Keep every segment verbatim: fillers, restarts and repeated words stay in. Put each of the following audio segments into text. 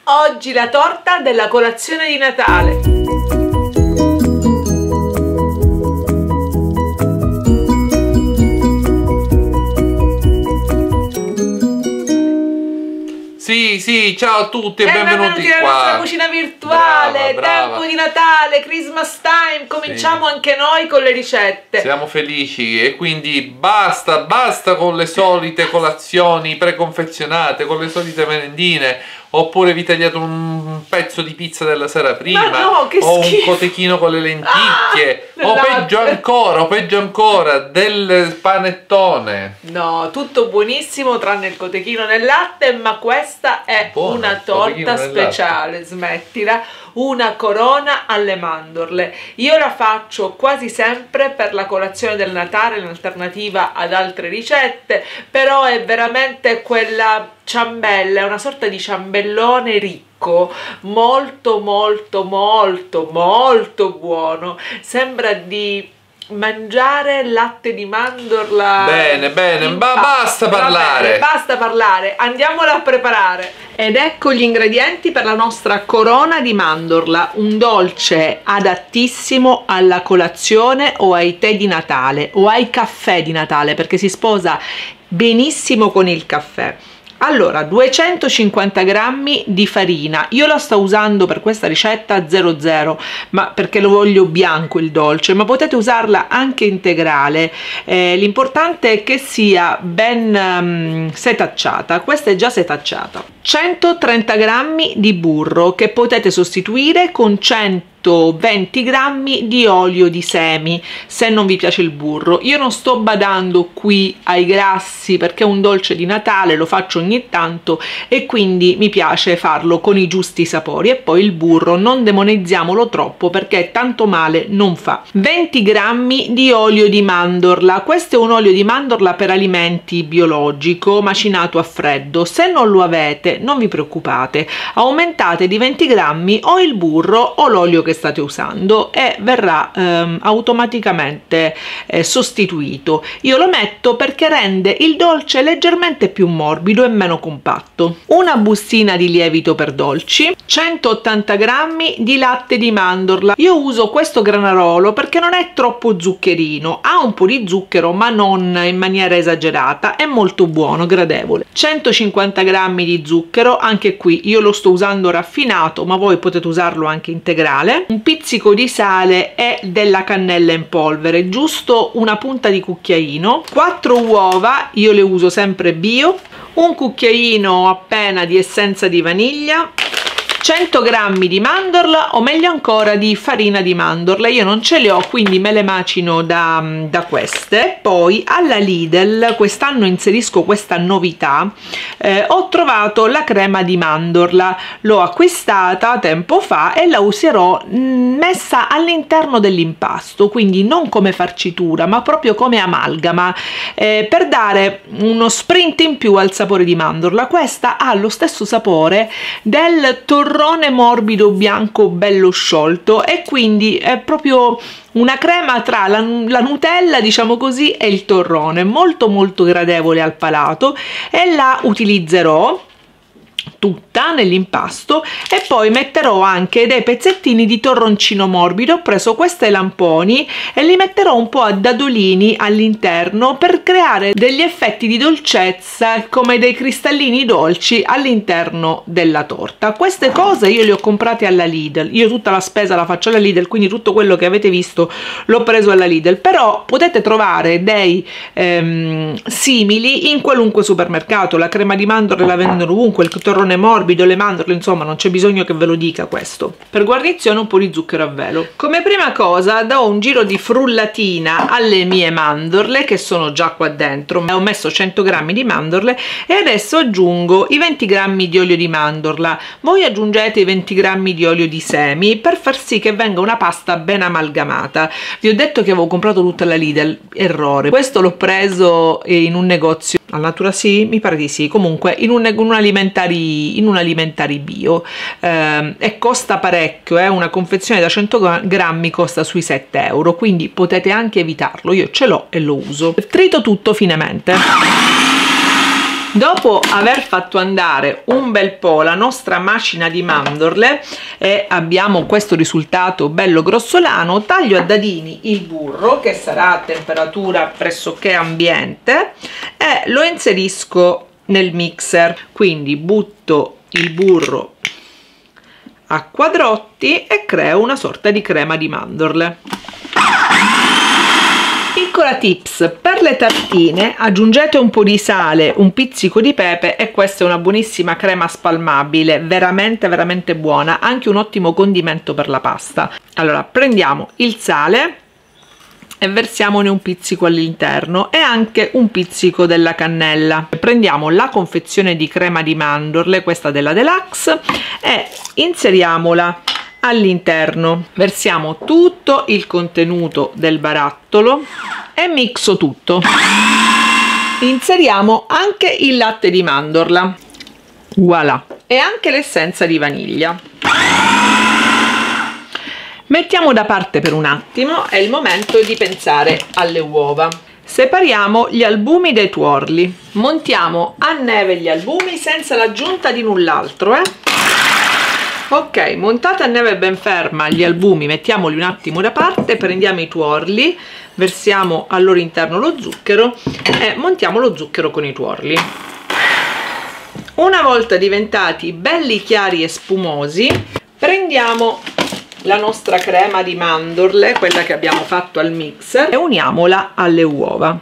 Oggi la torta della colazione di Natale. Sì, sì, ciao a tutti e, e benvenuti, benvenuti qua nella nostra cucina virtuale. Brava, brava. Tempo di Natale, Christmas time. Cominciamo sì. anche noi con le ricette. Siamo felici e quindi basta, basta con le solite colazioni preconfezionate, con le solite merendine. Oppure vi tagliate un pezzo di pizza della sera prima, no, che o schifo. un cotechino con le lenticchie, ah, o peggio ancora, o peggio ancora, del panettone. No, tutto buonissimo tranne il cotechino nel latte, ma questa è Buono, una torta speciale, smettila, una corona alle mandorle. Io la faccio quasi sempre per la colazione del Natale, in alternativa ad altre ricette, però è veramente quella ciambella, è una sorta di ciambellone ricco, molto molto molto molto buono, sembra di mangiare latte di mandorla. Bene, bene, ma basta parlare. Bene, basta parlare, andiamola a preparare. Ed ecco gli ingredienti per la nostra corona di mandorla, un dolce adattissimo alla colazione o ai tè di Natale o ai caffè di Natale, perché si sposa benissimo con il caffè. Allora, duecentocinquanta grammi di farina, io la sto usando per questa ricetta zero zero, ma perché lo voglio bianco il dolce, ma potete usarla anche integrale, eh, l'importante è che sia ben um, setacciata. Questa è già setacciata. centotrenta grammi di burro che potete sostituire con centoventi grammi di olio di semi se non vi piace il burro. Io non sto badando qui ai grassi perché è un dolce di Natale, lo faccio ogni tanto e quindi mi piace farlo con i giusti sapori. E poi il burro non demonizziamolo troppo perché tanto male non fa. venti grammi di olio di mandorla, questo è un olio di mandorla per alimenti biologico macinato a freddo. Se non lo avete non vi preoccupate, aumentate di venti grammi o il burro o l'olio che state usando e verrà ehm, automaticamente eh, sostituito. Io lo metto perché rende il dolce leggermente più morbido e meno compatto. Una bustina di lievito per dolci, centottanta grammi di latte di mandorla. Io uso questo granarolo perché non è troppo zuccherino, ha un po' di zucchero ma non in maniera esagerata, è molto buono, gradevole. centocinquanta grammi di zucchero, anche qui io lo sto usando raffinato ma voi potete usarlo anche integrale. Un pizzico di sale e della cannella in polvere, giusto una punta di cucchiaino. Quattro uova, io le uso sempre bio, un cucchiaino appena di essenza di vaniglia, cento grammi di mandorla o meglio ancora di farina di mandorla. Io non ce le ho quindi me le macino da, da queste. Poi alla Lidl quest'anno inserisco questa novità, eh, ho trovato la crema di mandorla, l'ho acquistata tempo fa e la userò mh, messa all'interno dell'impasto, quindi non come farcitura ma proprio come amalgama, eh, per dare uno sprint in più al sapore di mandorla. Questa ha lo stesso sapore del torrone morbido bianco bello sciolto e quindi è proprio una crema tra la, la Nutella, diciamo così, e il torrone, molto molto gradevole al palato e la utilizzerò tutta nell'impasto. E poi metterò anche dei pezzettini di torroncino morbido. Ho preso questi lamponi e li metterò un po' a dadolini all'interno per creare degli effetti di dolcezza come dei cristallini dolci all'interno della torta. Queste cose io le ho comprate alla Lidl, io tutta la spesa la faccio alla Lidl, quindi tutto quello che avete visto l'ho preso alla Lidl, però potete trovare dei ehm, simili in qualunque supermercato. La crema di mandorle la vendono ovunque, il torrone morbido, le mandorle, insomma non c'è bisogno che ve lo dica questo. Per guarnizione un po' di zucchero a velo. Come prima cosa do un giro di frullatina alle mie mandorle che sono già qua dentro. Ho messo cento grammi di mandorle e adesso aggiungo i venti grammi di olio di mandorla. Voi aggiungete i venti grammi di olio di semi per far sì che venga una pasta ben amalgamata. Vi ho detto che avevo comprato tutta la Lidl, errore. Questo l'ho preso in un negozio al Natura, sì, mi pare di sì, comunque in un, in un alimentari in un alimentari bio, eh, e costa parecchio, eh? Una confezione da cento grammi costa sui sette euro, quindi potete anche evitarlo. Io ce l'ho e lo uso. Trito tutto finemente. Dopo aver fatto andare un bel po' la nostra macina di mandorle e abbiamo questo risultato bello grossolano, taglio a dadini il burro, che sarà a temperatura pressoché ambiente, e lo inserisco nel mixer. Quindi butto il burro a quadrotti e creo una sorta di crema di mandorle. Piccola tips: per le tartine aggiungete un po' di sale, un pizzico di pepe e questa è una buonissima crema spalmabile, veramente veramente buona, anche un ottimo condimento per la pasta. Allora prendiamo il sale e versiamone un pizzico all'interno e anche un pizzico della cannella. Prendiamo la confezione di crema di mandorle, questa della Deluxe, e inseriamola all'interno. Versiamo tutto il contenuto del barattolo e mixo tutto. Inseriamo anche il latte di mandorla, voilà, e anche l'essenza di vaniglia. Mettiamo da parte per un attimo, è il momento di pensare alle uova. Separiamo gli albumi dai tuorli, montiamo a neve gli albumi senza l'aggiunta di null'altro, eh? Ok, montata a neve ben ferma gli albumi, mettiamoli un attimo da parte, prendiamo i tuorli, versiamo al loro interno lo zucchero e montiamo lo zucchero con i tuorli. Una volta diventati belli chiari e spumosi, prendiamo la nostra crema di mandorle, quella che abbiamo fatto al mixer, e uniamola alle uova.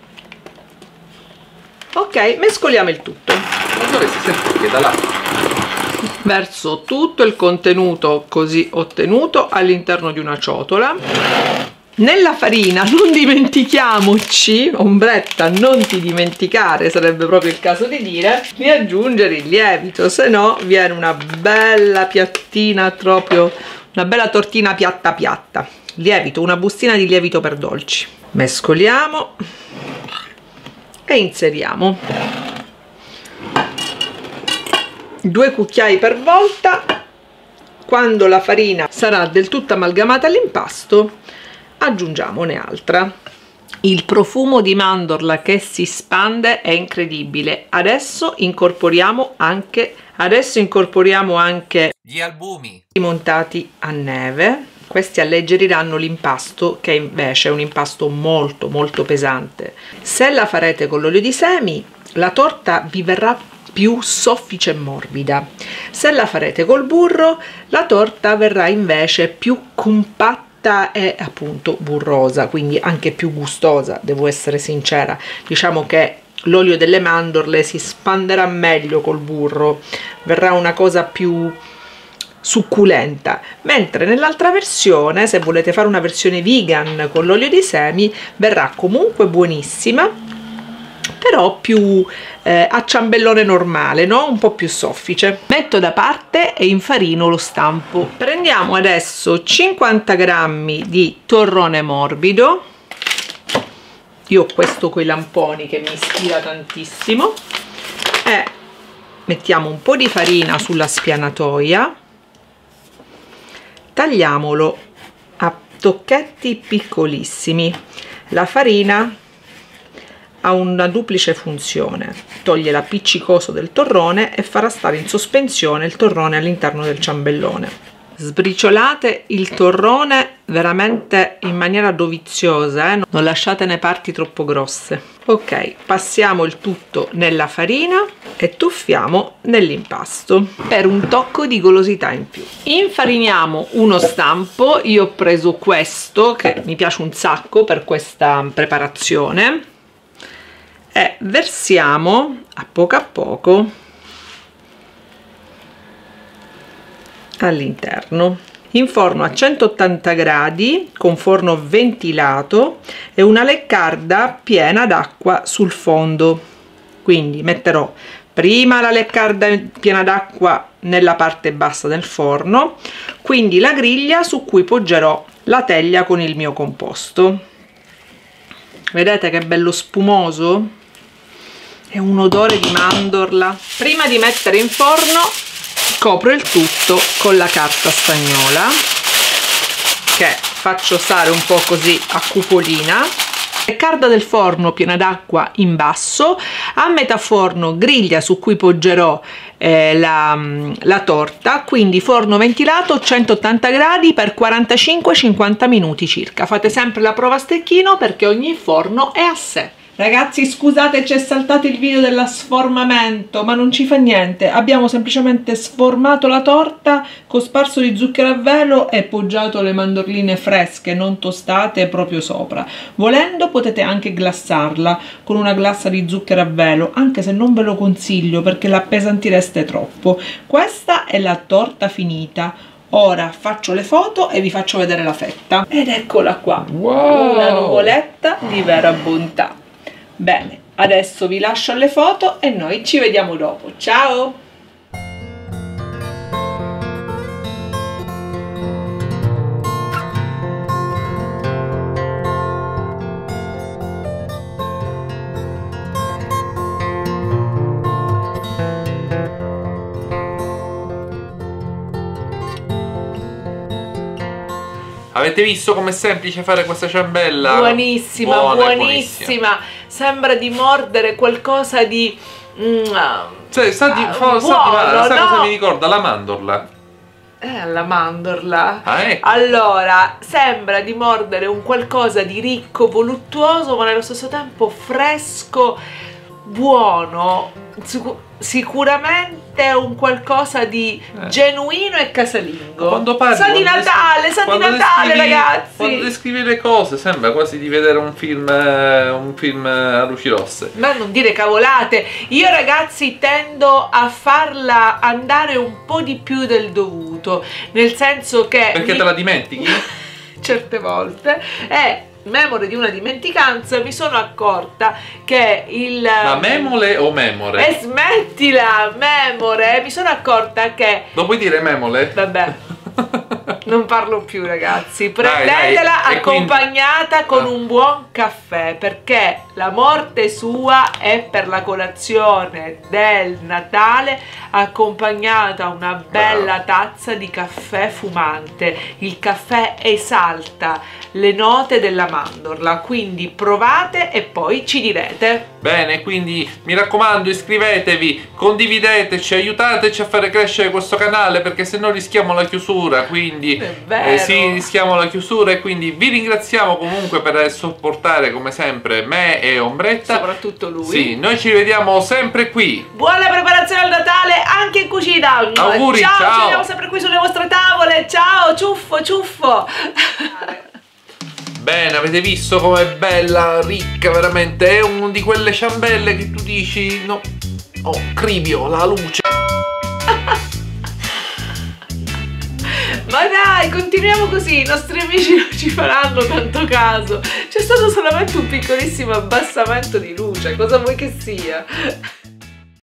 Ok, mescoliamo il tutto. Dove si sente che da là? Verso tutto il contenuto così ottenuto all'interno di una ciotola. Nella farina non dimentichiamoci, Ombretta, non ti dimenticare, sarebbe proprio il caso di dire, di aggiungere il lievito, se no viene una bella piattina, proprio una bella tortina piatta piatta. Lievito, una bustina di lievito per dolci. Mescoliamo e inseriamo due cucchiai per volta. Quando la farina sarà del tutto amalgamata all'impasto aggiungiamone altra. Il profumo di mandorla che si spande è incredibile. Adesso incorporiamo anche adesso incorporiamo anche gli albumi montati a neve. Questi alleggeriranno l'impasto, che invece è un impasto molto molto pesante. Se la farete con l'olio di semi, la torta vi verrà più soffice e morbida. Se la farete col burro, la torta verrà invece più compatta e appunto burrosa, quindi anche più gustosa, devo essere sincera. Diciamo che l'olio delle mandorle si spanderà meglio col burro, verrà una cosa più succulenta, mentre nell'altra versione, se volete fare una versione vegan con l'olio di semi, verrà comunque buonissima, però più eh, a ciambellone normale, no? Un po' più soffice. Metto da parte e infarino lo stampo. Prendiamo adesso cinquanta grammi di torrone morbido. Io ho questo coi lamponi che mi ispira tantissimo, e mettiamo un po' di farina sulla spianatoia, tagliamolo a tocchetti piccolissimi. La farina ha una duplice funzione: toglie l'appiccicoso del torrone e farà stare in sospensione il torrone all'interno del ciambellone. Sbriciolate il torrone veramente in maniera doviziosa, eh? Non lasciatene parti troppo grosse. Ok, passiamo il tutto nella farina e tuffiamo nell'impasto per un tocco di golosità in più. Infariniamo uno stampo. Io ho preso questo che mi piace un sacco per questa preparazione, e versiamo a poco a poco all'interno. In forno a centottanta gradi con forno ventilato e una leccarda piena d'acqua sul fondo. Quindi metterò prima la leccarda piena d'acqua nella parte bassa del forno, quindi la griglia su cui poggerò la teglia con il mio composto. Vedete che bello spumoso? È un odore di mandorla. Prima di mettere in forno copro il tutto con la carta stagnola, che faccio stare un po' così a cupolina, Carda del forno piena d'acqua in basso, a metà forno griglia su cui poggerò eh, la, la torta, quindi forno ventilato centottanta gradi per quarantacinque cinquanta minuti circa. Fate sempre la prova a stecchino perché ogni forno è a sé. Ragazzi, scusate, c'è saltato il video dello sformamento, ma non ci fa niente. Abbiamo semplicemente sformato la torta, cosparso di zucchero a velo e poggiato le mandorline fresche, non tostate, proprio sopra. Volendo potete anche glassarla con una glassa di zucchero a velo, anche se non ve lo consiglio perché la appesantireste troppo. Questa è la torta finita. Ora faccio le foto e vi faccio vedere la fetta. Ed eccola qua, wow. Una nuvoletta di vera bontà. Bene, adesso vi lascio alle foto e noi ci vediamo dopo. Ciao! Avete visto com'è semplice fare questa ciambella? Buonissima, Buona, buonissima. buonissima. Sembra di mordere qualcosa di... Mm, Cioè, sa di, uh, fa, buono, sa di, sa no? cosa mi ricorda? La mandorla. Eh, la mandorla. Ah, ecco. Allora, sembra di mordere un qualcosa di ricco, voluttuoso, ma nello stesso tempo fresco, buono. Sic- sicuramente un qualcosa di eh. genuino e casalingo. Quando parli, sa di Natale, sa di Natale, ragazzi. Quando descrivi le cose sembra quasi di vedere un film, eh, un film a luci rosse. Ma non dire cavolate. Io, ragazzi, tendo a farla andare un po' di più del dovuto, nel senso che perché mi... te la dimentichi? certe volte e memore di una dimenticanza mi sono accorta che il... Ma memole o memore? E smettila, memore! Mi sono accorta che... Lo puoi dire memole? Vabbè, non parlo più, ragazzi. Dai, Prendetela dai. accompagnata quindi... con un buon caffè, perché la morte sua è per la colazione del Natale, accompagnata a una bella tazza di caffè fumante. Il caffè esalta le note della mandorla, quindi provate e poi ci direte. Bene, quindi mi raccomando, iscrivetevi, condivideteci, aiutateci a fare crescere questo canale, perché se no rischiamo la chiusura. Quindi È vero. eh, sì, rischiamo la chiusura, e quindi vi ringraziamo comunque per sopportare come sempre me e Ombretta, soprattutto lui. Sì, noi ci vediamo sempre qui. Buona preparazione al Natale anche in cucina. Auguri, ciao, ciao. ci vediamo sempre qui sulle vostre tavole. Ciao, ciuffo, ciuffo. Bene, avete visto com'è bella, ricca, veramente. È una di quelle ciambelle che tu dici no. Oh, Cribio, la luce. Ma dai, continuiamo così, i nostri amici non ci faranno tanto caso. C'è stato solamente un piccolissimo abbassamento di luce, cosa vuoi che sia?